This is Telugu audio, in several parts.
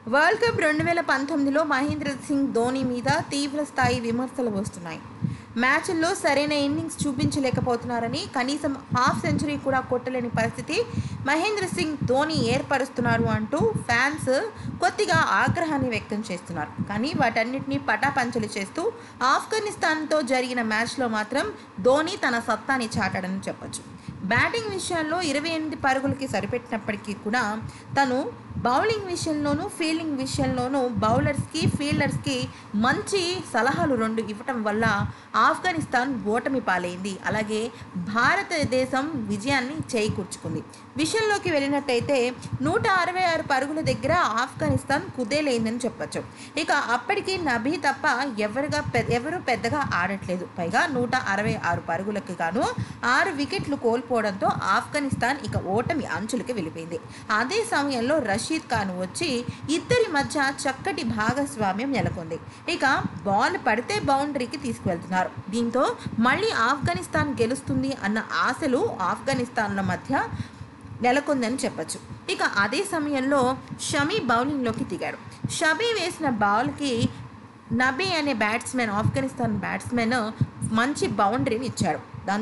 వరల్డ్ కప్ 2019లో మహేంద్ర సింగ్ ధోని మీద తీవ్ర స్థాయి విమర్శలు వస్తున్నాయి. మ్యాచ్ల్లో సరైన ఇన్నింగ్స్ చూపించలేకపోతున్నారని, కనీసం హాఫ్ సెంచరీ కూడా కొట్టలేని పరిస్థితి మహేంద్ర సింగ్ ధోని ఏర్పరుస్తున్నారు అంటూ ఫ్యాన్స్ కొద్దిగా ఆగ్రహాన్ని వ్యక్తం చేస్తున్నారు. కానీ వాటన్నిటిని పటాపంచలు చేస్తూ ఆఫ్ఘనిస్తాన్తో జరిగిన మ్యాచ్లో మాత్రం ధోని తన సత్తాని చాటాడని చెప్పొచ్చు. బ్యాటింగ్ విషయాల్లో 28 పరుగులకి సరిపెట్టినప్పటికీ కూడా తను బౌలింగ్ విషయంలోనూ ఫీల్డింగ్ విషయంలోనూ బౌలర్స్కి ఫీల్డర్స్కి మంచి సలహాలు 2 ఇవ్వటం వల్ల ఆఫ్ఘనిస్తాన్ ఓటమి పాలైంది. అలాగే భారతదేశం విజయాన్ని చేకూర్చుకుంది. విషయంలోకి వెళ్ళినట్టయితే 166 పరుగుల దగ్గర ఆఫ్ఘనిస్తాన్ కుదేలైందని చెప్పచ్చు. ఇక అప్పటికి నబీ తప్ప ఎవరు పెద్దగా ఆడట్లేదు. పైగా 166 పరుగులకు గాను 6 వికెట్లు కోల్పోవడంతో ఆఫ్ఘనిస్తాన్ ఇక ఓటమి అంచులకి వెళ్ళిపోయింది. అదే సమయంలో రషీద్ ఖాన్ వచ్చి ఇద్దరి మధ్య చక్కటి భాగస్వామ్యం నెలకొంది. ఇక బాల్ పడితే బౌండరీకి తీసుకువెళ్తున్నారు. దీంతో మళ్ళీ ఆఫ్ఘనిస్తాన్ గెలుస్తుంది అన్న ఆశలు ఆఫ్ఘనిస్తాన్ల మధ్య నెలకొందని చెప్పచ్చు. ఇక అదే సమయంలో షమీ బౌలింగ్లోకి దిగాడు. షమీ వేసిన బాల్కి నబీ అనే ఆఫ్ఘనిస్తాన్ బ్యాట్స్మెన్ మంచి బౌండరీని ఇచ్చాడు.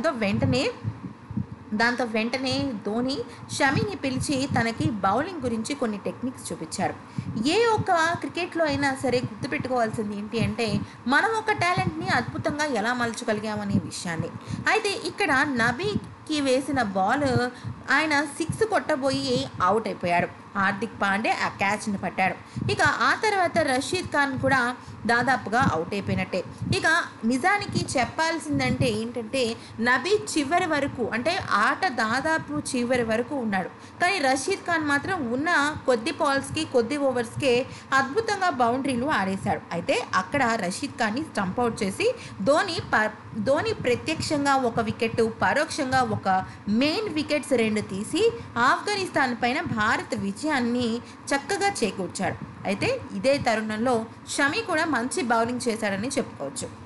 దాంతో వెంటనే ధోని షమీని పిలిచి తనకి బౌలింగ్ గురించి కొన్ని టెక్నిక్స్ చూపించారు. ఏ ఒక్క క్రికెట్లో అయినా సరే గుర్తుపెట్టుకోవాల్సింది ఏంటి అంటే మనం ఒక టాలెంట్ని అద్భుతంగా ఎలా మలుచగలిగామనే విషయాన్ని. అయితే ఇక్కడ నబీకి వేసిన బాల్ ఆయన 6 కొట్టబోయి అవుట్ అయిపోయాడు. హార్దిక్ పాండే ఆ క్యాచ్ని పట్టాడు. ఇక ఆ తర్వాత రషీద్ ఖాన్ కూడా దాదాపుగా అవుట్ అయిపోయినట్టే. ఇక నిజానికి చెప్పాల్సిందంటే ఏంటంటే నబీ చివరి వరకు అంటే ఆట దాదాపు చివరి వరకు ఉన్నాడు. కానీ రషీద్ ఖాన్ మాత్రం ఉన్న కొద్ది బాల్స్కి కొద్ది ఓవర్స్కే అద్భుతంగా బౌండరీలు ఆడేశాడు. అయితే అక్కడ రషీద్ ఖాన్ని స్టంప్అవుట్ చేసి ధోని ప్రత్యక్షంగా 1 వికెట్, పరోక్షంగా ఒక మెయిన్ వికెట్స్ 2 తీసి ఆఫ్ఘనిస్తాన్ పైన భారత్ విజయాన్ని చక్కగా చేకూర్చాడు. అయితే ఇదే తరుణంలో షమీ కూడా మంచి బౌలింగ్ చేశాడని చెప్పుకోవచ్చు.